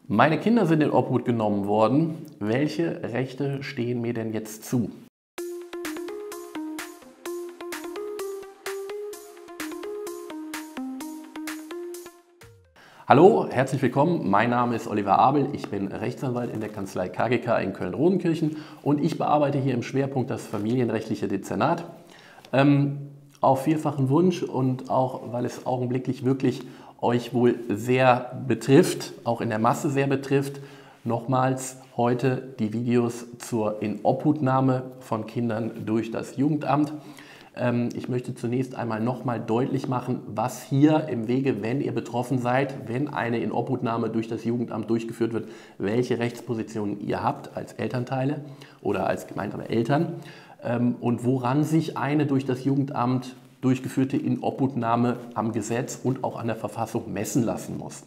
Meine Kinder sind in Obhut genommen worden. Welche Rechte stehen mir denn jetzt zu? Hallo, herzlich willkommen. Mein Name ist Oliver Abel. Ich bin Rechtsanwalt in der Kanzlei KGK in Köln-Rodenkirchen und ich bearbeite hier im Schwerpunkt das familienrechtliche Dezernat. Auf vielfachen Wunsch und auch, weil es augenblicklich wirklich euch wohl sehr betrifft, auch in der Masse sehr betrifft, nochmals heute die Videos zur Inobhutnahme von Kindern durch das Jugendamt. Ich möchte zunächst einmal nochmal deutlich machen, was hier im Wege, wenn ihr betroffen seid, wenn eine Inobhutnahme durch das Jugendamt durchgeführt wird, welche Rechtspositionen ihr habt als Elternteile oder als gemeinsame Eltern und woran sich eine durch das Jugendamt durchgeführte Inobhutnahme am Gesetz und auch an der Verfassung messen lassen muss.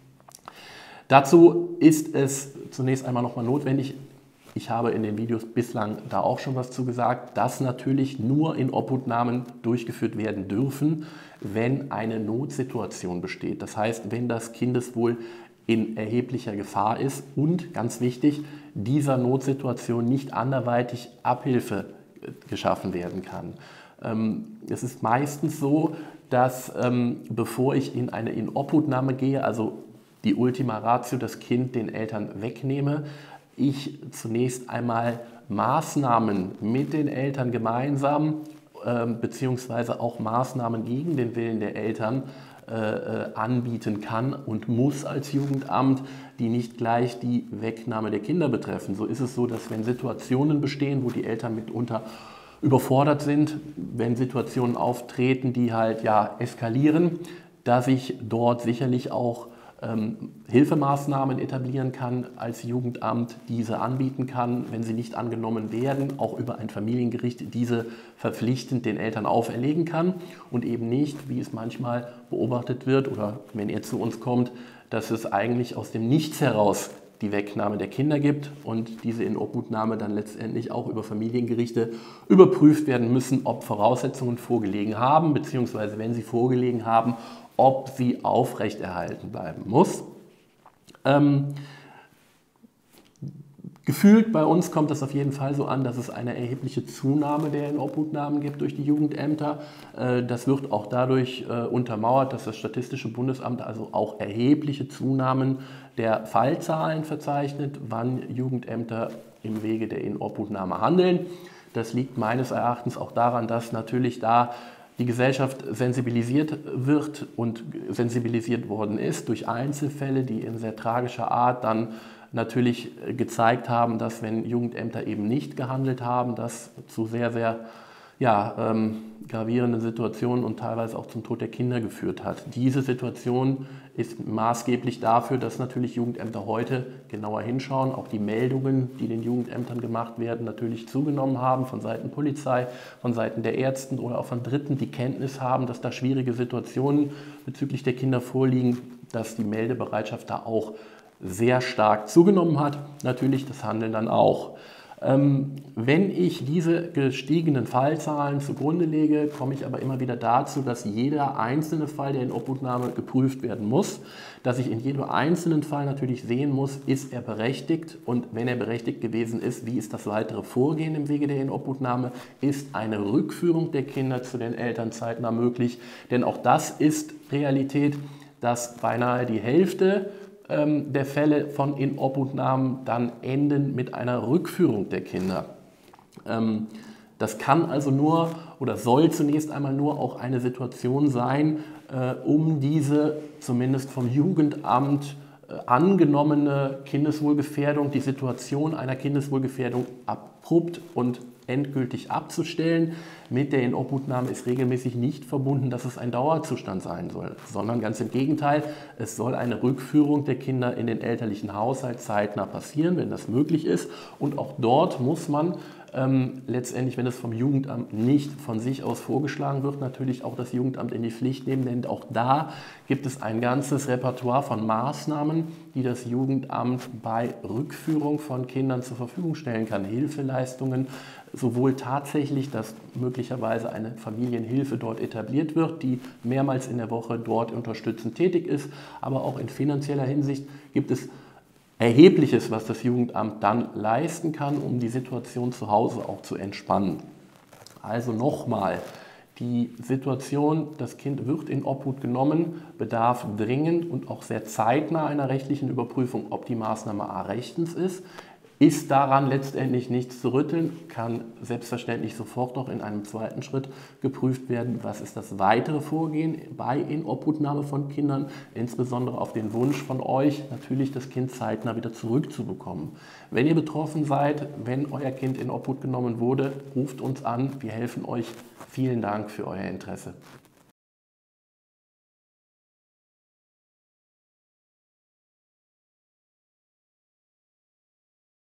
Dazu ist es zunächst einmal nochmal notwendig, ich habe in den Videos bislang da auch schon was zu gesagt, dass natürlich nur Inobhutnahmen durchgeführt werden dürfen, wenn eine Notsituation besteht. Das heißt, wenn das Kindeswohl in erheblicher Gefahr ist und, ganz wichtig, dieser Notsituation nicht anderweitig Abhilfe geschaffen werden kann. Es ist meistens so, dass bevor ich in eine Inobhutnahme gehe, also die Ultima Ratio, das Kind den Eltern wegnehme, ich zunächst einmal Maßnahmen mit den Eltern gemeinsam beziehungsweise auch Maßnahmen gegen den Willen der Eltern anbieten kann und muss als Jugendamt, die nicht gleich die Wegnahme der Kinder betreffen. So ist es so, dass wenn Situationen bestehen, wo die Eltern mitunter überfordert sind, wenn Situationen auftreten, die halt ja eskalieren, dass ich dort sicherlich auch Hilfemaßnahmen etablieren kann als Jugendamt, diese anbieten kann, wenn sie nicht angenommen werden, auch über ein Familiengericht diese verpflichtend den Eltern auferlegen kann und eben nicht, wie es manchmal beobachtet wird oder wenn er zu uns kommt, dass es eigentlich aus dem Nichts heraus die Wegnahme der Kinder gibt und diese Inobhutnahme dann letztendlich auch über Familiengerichte überprüft werden müssen, ob Voraussetzungen vorgelegen haben, beziehungsweise wenn sie vorgelegen haben, ob sie aufrechterhalten bleiben muss. Gefühlt bei uns kommt es auf jeden Fall so an, dass es eine erhebliche Zunahme der Inobhutnahmen gibt durch die Jugendämter. Das wird auch dadurch untermauert, dass das Statistische Bundesamt also auch erhebliche Zunahmen der Fallzahlen verzeichnet, wann Jugendämter im Wege der Inobhutnahme handeln. Das liegt meines Erachtens auch daran, dass natürlich da die Gesellschaft sensibilisiert wird und sensibilisiert worden ist durch Einzelfälle, die in sehr tragischer Art dann natürlich gezeigt haben, dass wenn Jugendämter eben nicht gehandelt haben, das zu sehr, sehr gravierenden Situationen und teilweise auch zum Tod der Kinder geführt hat. Diese Situation ist maßgeblich dafür, dass natürlich Jugendämter heute genauer hinschauen, auch die Meldungen, die den Jugendämtern gemacht werden, natürlich zugenommen haben von Seiten Polizei, von Seiten der Ärzten oder auch von Dritten, die Kenntnis haben, dass da schwierige Situationen bezüglich der Kinder vorliegen, dass die Meldebereitschaft da auch sehr stark zugenommen hat, natürlich das Handeln dann auch. Wenn ich diese gestiegenen Fallzahlen zugrunde lege, komme ich aber immer wieder dazu, dass jeder einzelne Fall der Inobhutnahme geprüft werden muss, dass ich in jedem einzelnen Fall natürlich sehen muss, ist er berechtigt und wenn er berechtigt gewesen ist, wie ist das weitere Vorgehen im Wege der Inobhutnahme, ist eine Rückführung der Kinder zu den Eltern zeitnah möglich, denn auch das ist Realität, dass beinahe die Hälfte der Fälle von Inobhutnahmen dann enden mit einer Rückführung der Kinder. Das kann also nur oder soll zunächst einmal nur auch eine Situation sein, um diese zumindest vom Jugendamt angenommene Kindeswohlgefährdung, die Situation einer Kindeswohlgefährdung abrupt und endgültig abzustellen. Mit der Inobhutnahme ist regelmäßig nicht verbunden, dass es ein Dauerzustand sein soll, sondern ganz im Gegenteil, es soll eine Rückführung der Kinder in den elterlichen Haushalt zeitnah passieren, wenn das möglich ist. Und auch dort muss man letztendlich, wenn es vom Jugendamt nicht von sich aus vorgeschlagen wird, natürlich auch das Jugendamt in die Pflicht nehmen, denn auch da gibt es ein ganzes Repertoire von Maßnahmen, die das Jugendamt bei Rückführung von Kindern zur Verfügung stellen kann. Hilfeleistungen, sowohl tatsächlich, dass möglicherweise eine Familienhilfe dort etabliert wird, die mehrmals in der Woche dort unterstützend tätig ist, aber auch in finanzieller Hinsicht gibt es Erhebliches, was das Jugendamt dann leisten kann, um die Situation zu Hause auch zu entspannen. Also nochmal, die Situation, das Kind wird in Obhut genommen, bedarf dringend und auch sehr zeitnah einer rechtlichen Überprüfung, ob die Maßnahme A rechtens ist daran letztendlich nichts zu rütteln, kann selbstverständlich sofort noch in einem zweiten Schritt geprüft werden, was ist das weitere Vorgehen bei Inobhutnahme von Kindern, insbesondere auf den Wunsch von euch, natürlich das Kind zeitnah wieder zurückzubekommen. Wenn ihr betroffen seid, wenn euer Kind in Obhut genommen wurde, ruft uns an, wir helfen euch. Vielen Dank für euer Interesse.